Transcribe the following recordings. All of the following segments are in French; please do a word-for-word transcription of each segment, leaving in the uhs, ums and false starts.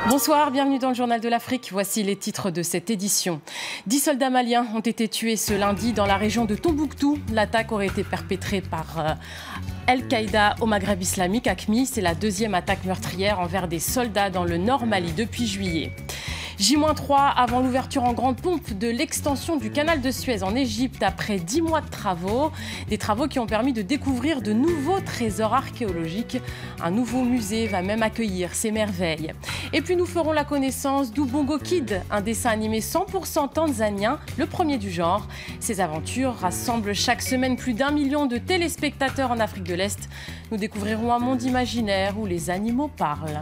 Bonsoir, bienvenue dans le Journal de l'Afrique. Voici les titres de cette édition. Dix soldats maliens ont été tués ce lundi dans la région de Tombouctou. L'attaque aurait été perpétrée par euh, Al-Qaïda au Maghreb islamique, A Q M I. C'est la deuxième attaque meurtrière envers des soldats dans le nord Mali depuis juillet. J trois avant l'ouverture en grande pompe de l'extension du canal de Suez en Égypte après dix mois de travaux. Des travaux qui ont permis de découvrir de nouveaux trésors archéologiques. Un nouveau musée va même accueillir ces merveilles. Et puis nous ferons la connaissance d'Ubongo Kid, un dessin animé cent pour cent tanzanien, le premier du genre. Ces aventures rassemblent chaque semaine plus d'un million de téléspectateurs en Afrique de l'Est. Nous découvrirons un monde imaginaire où les animaux parlent.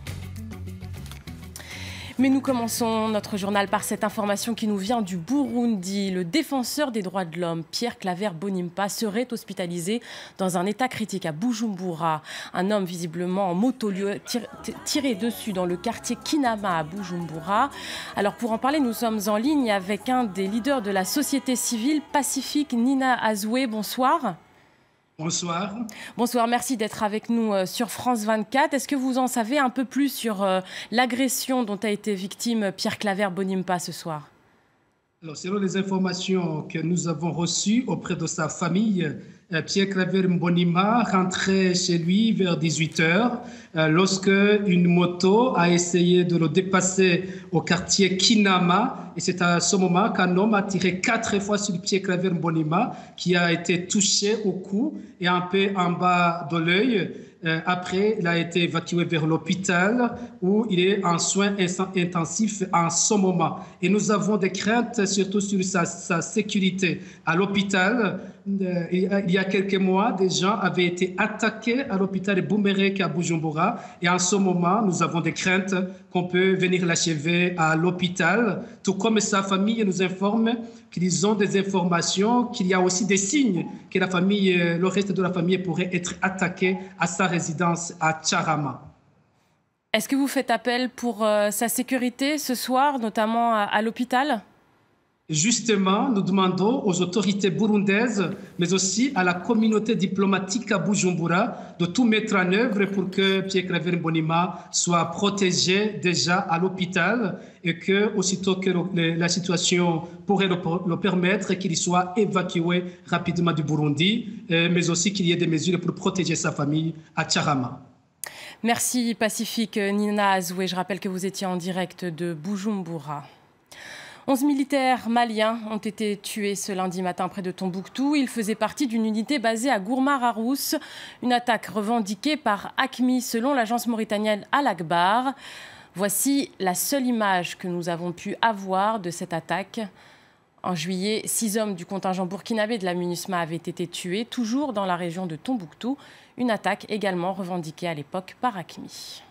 Mais nous commençons notre journal par cette information qui nous vient du Burundi. Le défenseur des droits de l'homme, Pierre Claver Mbonimpa, serait hospitalisé dans un état critique à Bujumbura. Un homme visiblement en moto lui a tiré dessus dans le quartier Kinama à Bujumbura. Alors pour en parler, nous sommes en ligne avec un des leaders de la société civile pacifique, Nina Azoué. Bonsoir. Bonsoir. Bonsoir, merci d'être avec nous sur France vingt-quatre. Est-ce que vous en savez un peu plus sur euh, l'agression dont a été victime Pierre Claver Mbonimpa ce soir? Alors, selon les informations que nous avons reçues auprès de sa famille, Pierre Claver Mbonimpa rentrait chez lui vers dix-huit heures lorsque une moto a essayé de le dépasser au quartier Kinama. Et c'est à ce moment qu'un homme a tiré quatre fois sur Pierre Claver Mbonimpa, qui a été touché au cou et un peu en bas de l'œil. Après, il a été évacué vers l'hôpital où il est en soins intensifs en ce moment. Et nous avons des craintes surtout sur sa, sa sécurité. À l'hôpital, il y a quelques mois, des gens avaient été attaqués à l'hôpital de Boumerek à Bujumbura. Et en ce moment, nous avons des craintes qu'on peut venir l'achever à l'hôpital. Tout comme sa famille nous informe qu'ils ont des informations, qu'il y a aussi des signes que la famille, le reste de la famille pourrait être attaqué à sa résidence à Tcharama. Est-ce que vous faites appel pour euh, sa sécurité ce soir, notamment à, à l'hôpital ? Justement, nous demandons aux autorités burundaises, mais aussi à la communauté diplomatique à Bujumbura, de tout mettre en œuvre pour que Pierre Claver Mbonimpa soit protégé déjà à l'hôpital et que, aussitôt que le, la situation pourrait le, le permettre, qu'il soit évacué rapidement du Burundi, euh, mais aussi qu'il y ait des mesures pour protéger sa famille à Tcharama. Merci Pacifique Nina Azoué. Je rappelle que vous étiez en direct de Bujumbura. Onze militaires maliens ont été tués ce lundi matin près de Tombouctou. Ils faisaient partie d'une unité basée à Gourma-Rarousse. Une attaque revendiquée par A Q M I selon l'agence mauritanienne Al Akbar. Voici la seule image que nous avons pu avoir de cette attaque. En juillet, six hommes du contingent burkinabé de la MINUSMA avaient été tués, toujours dans la région de Tombouctou. Une attaque également revendiquée à l'époque par A Q M I.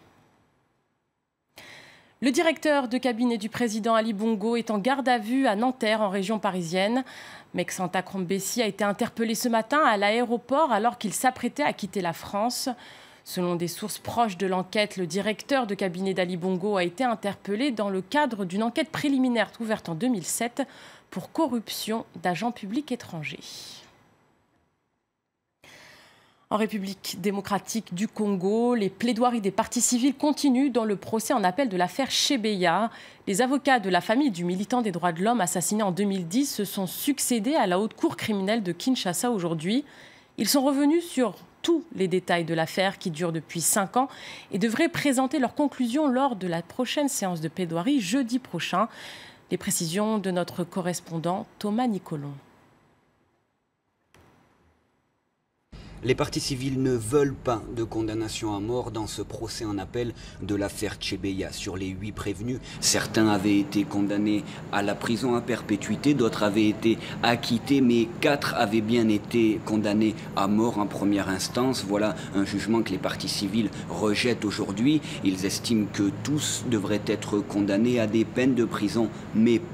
Le directeur de cabinet du président Ali Bongo est en garde à vue à Nanterre, en région parisienne. Meksanta Krombessi a été interpellé ce matin à l'aéroport alors qu'il s'apprêtait à quitter la France. Selon des sources proches de l'enquête, le directeur de cabinet d'Ali Bongo a été interpellé dans le cadre d'une enquête préliminaire ouverte en deux mille sept pour corruption d'agents publics étrangers. En République démocratique du Congo, les plaidoiries des parties civiles continuent dans le procès en appel de l'affaire Chebeya. Les avocats de la famille du militant des droits de l'homme assassiné en deux mille dix se sont succédés à la haute cour criminelle de Kinshasa aujourd'hui. Ils sont revenus sur tous les détails de l'affaire qui dure depuis cinq ans et devraient présenter leurs conclusions lors de la prochaine séance de plaidoirie jeudi prochain. Les précisions de notre correspondant Thomas Nicolon. Les parties civiles ne veulent pas de condamnation à mort dans ce procès en appel de l'affaire Chebeya. Sur les huit prévenus, certains avaient été condamnés à la prison à perpétuité, d'autres avaient été acquittés, mais quatre avaient bien été condamnés à mort en première instance. Voilà un jugement que les parties civiles rejettent aujourd'hui. Ils estiment que tous devraient être condamnés à des peines de prison, mais pas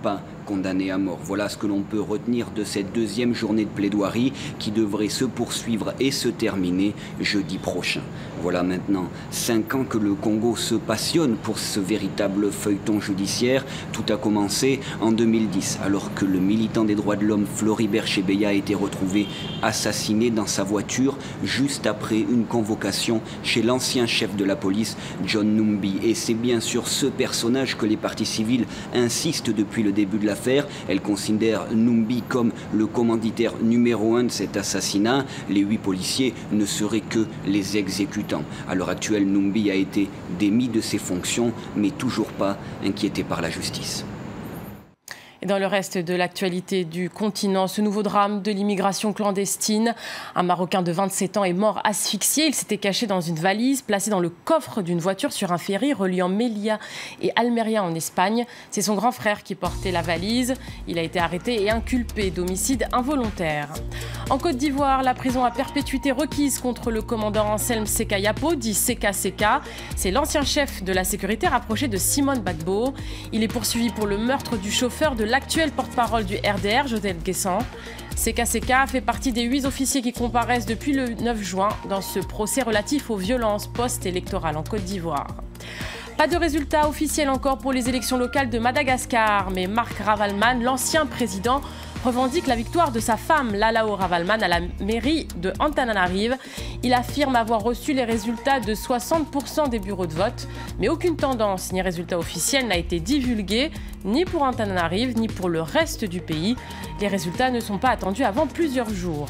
condamnés à mort. Voilà ce que l'on peut retenir de cette deuxième journée de plaidoirie qui devrait se poursuivre et se terminer jeudi prochain. Voilà maintenant cinq ans que le Congo se passionne pour ce véritable feuilleton judiciaire. Tout a commencé en deux mille dix, alors que le militant des droits de l'homme Floribert Chebeya a été retrouvé assassiné dans sa voiture juste après une convocation chez l'ancien chef de la police, John Numbi. Et c'est bien sur ce personnage que les parties civiles insistent depuis le début de l'affaire. Elles considèrent Numbi comme le commanditaire numéro un de cet assassinat. Les huit policiers ne seraient que les exécutants. À l'heure actuelle, Numbi a été démis de ses fonctions, mais toujours pas inquiété par la justice. Et dans le reste de l'actualité du continent, ce nouveau drame de l'immigration clandestine. Un Marocain de vingt-sept ans est mort asphyxié. Il s'était caché dans une valise placée dans le coffre d'une voiture sur un ferry reliant Melilla et Almeria en Espagne. C'est son grand frère qui portait la valise. Il a été arrêté et inculpé d'homicide involontaire. En Côte d'Ivoire, la prison à perpétuité requise contre le commandant Anselme Seka Yapo, dit Seka Seka. C'est l'ancien chef de la sécurité rapproché de Simone Gbagbo. Il est poursuivi pour le meurtre du chauffeur de l'actuel porte-parole du R D R, Joseph Guessant. Seka Seka fait partie des huit officiers qui comparaissent depuis le neuf juin dans ce procès relatif aux violences post-électorales en Côte d'Ivoire. Pas de résultat officiel encore pour les élections locales de Madagascar, mais Marc Ravalman, l'ancien président, revendique la victoire de sa femme, Lalao Ravalman, à la mairie de Antananarive. Il affirme avoir reçu les résultats de soixante pour cent des bureaux de vote, mais aucune tendance ni résultat officiel n'a été divulgué, ni pour Antananarive, ni pour le reste du pays. Les résultats ne sont pas attendus avant plusieurs jours.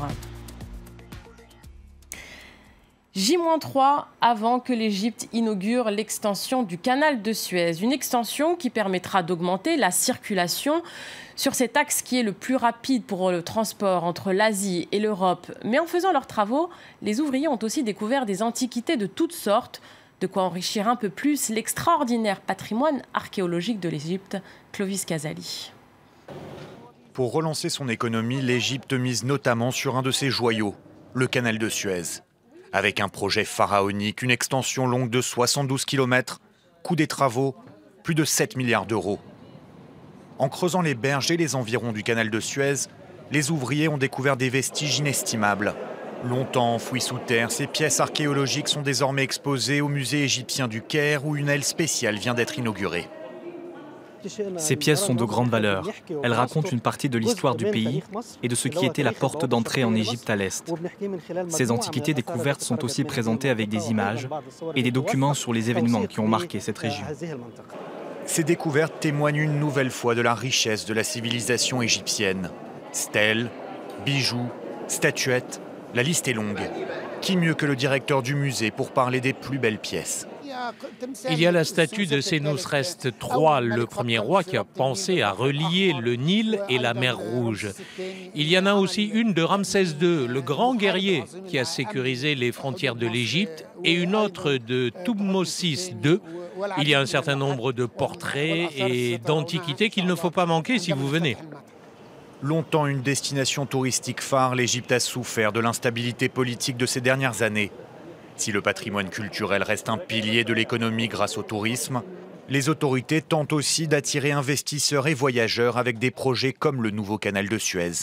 J trois avant que l'Égypte inaugure l'extension du canal de Suez. Une extension qui permettra d'augmenter la circulation sur cet axe qui est le plus rapide pour le transport entre l'Asie et l'Europe. Mais en faisant leurs travaux, les ouvriers ont aussi découvert des antiquités de toutes sortes, de quoi enrichir un peu plus l'extraordinaire patrimoine archéologique de l'Égypte. Clovis Casali. Pour relancer son économie, l'Égypte mise notamment sur un de ses joyaux, le canal de Suez. Avec un projet pharaonique, une extension longue de soixante-douze kilomètres, coût des travaux, plus de sept milliards d'euros. En creusant les berges et les environs du canal de Suez, les ouvriers ont découvert des vestiges inestimables. Longtemps enfouis sous terre, ces pièces archéologiques sont désormais exposées au musée égyptien du Caire où une aile spéciale vient d'être inaugurée. Ces pièces sont de grande valeur. Elles racontent une partie de l'histoire du pays et de ce qui était la porte d'entrée en Égypte à l'est. Ces antiquités découvertes sont aussi présentées avec des images et des documents sur les événements qui ont marqué cette région. Ces découvertes témoignent une nouvelle fois de la richesse de la civilisation égyptienne. Stèles, bijoux, statuettes, la liste est longue. Qui mieux que le directeur du musée pour parler des plus belles pièces ? Il y a la statue de Sénousreste trois, le premier roi qui a pensé à relier le Nil et la mer Rouge. Il y en a aussi une de Ramsès deux, le grand guerrier qui a sécurisé les frontières de l'Égypte, et une autre de Thoutmôsis deux. Il y a un certain nombre de portraits et d'antiquités qu'il ne faut pas manquer si vous venez. Longtemps une destination touristique phare, l'Égypte a souffert de l'instabilité politique de ces dernières années. Si le patrimoine culturel reste un pilier de l'économie grâce au tourisme, les autorités tentent aussi d'attirer investisseurs et voyageurs avec des projets comme le nouveau canal de Suez.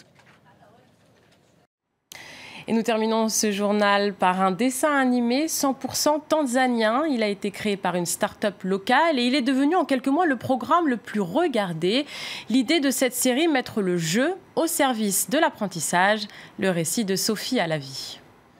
Et nous terminons ce journal par un dessin animé cent pour cent tanzanien. Il a été créé par une start-up locale et il est devenu en quelques mois le programme le plus regardé. L'idée de cette série, mettre le jeu au service de l'apprentissage. Le récit de Sophie Alavi.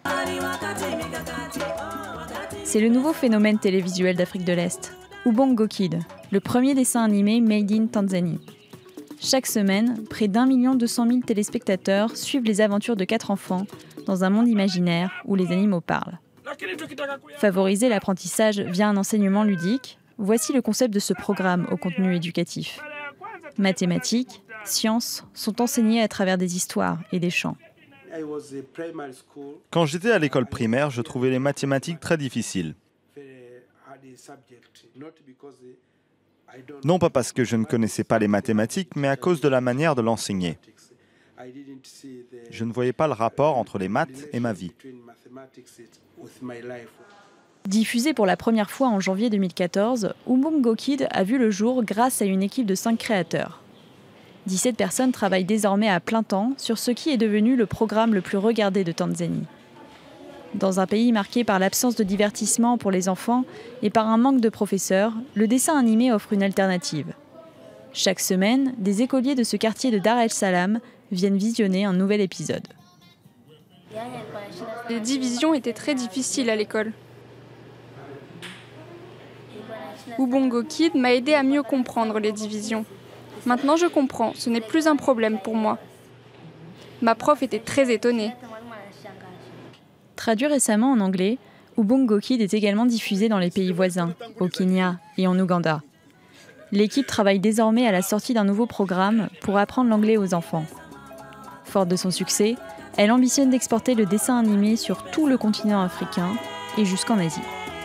C'est le nouveau phénomène télévisuel d'Afrique de l'Est, Ubongo Kid, le premier dessin animé made in Tanzanie. Chaque semaine, près d'un million deux cent mille téléspectateurs suivent les aventures de quatre enfants dans un monde imaginaire où les animaux parlent. Favoriser l'apprentissage via un enseignement ludique, voici le concept de ce programme au contenu éducatif. Mathématiques, sciences sont enseignées à travers des histoires et des chants. Quand j'étais à l'école primaire, je trouvais les mathématiques très difficiles. Non pas parce que je ne connaissais pas les mathématiques, mais à cause de la manière de l'enseigner. Je ne voyais pas le rapport entre les maths et ma vie. Diffusé pour la première fois en janvier deux mille quatorze, Ubongo Kid a vu le jour grâce à une équipe de cinq créateurs. dix-sept personnes travaillent désormais à plein temps sur ce qui est devenu le programme le plus regardé de Tanzanie. Dans un pays marqué par l'absence de divertissement pour les enfants et par un manque de professeurs, le dessin animé offre une alternative. Chaque semaine, des écoliers de ce quartier de Dar el-Salam viennent visionner un nouvel épisode. Les divisions étaient très difficiles à l'école. Ubongo Kid m'a aidé à mieux comprendre les divisions. Maintenant je comprends, ce n'est plus un problème pour moi. Ma prof était très étonnée. Traduit récemment en anglais, Ubongo Kid est également diffusé dans les pays voisins, au Kenya et en Ouganda. L'équipe travaille désormais à la sortie d'un nouveau programme pour apprendre l'anglais aux enfants. Forte de son succès, elle ambitionne d'exporter le dessin animé sur tout le continent africain et jusqu'en Asie.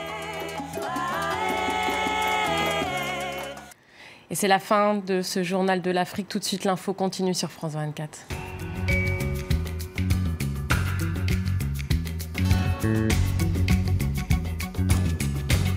Et c'est la fin de ce journal de l'Afrique. Tout de suite, l'info continue sur France vingt-quatre.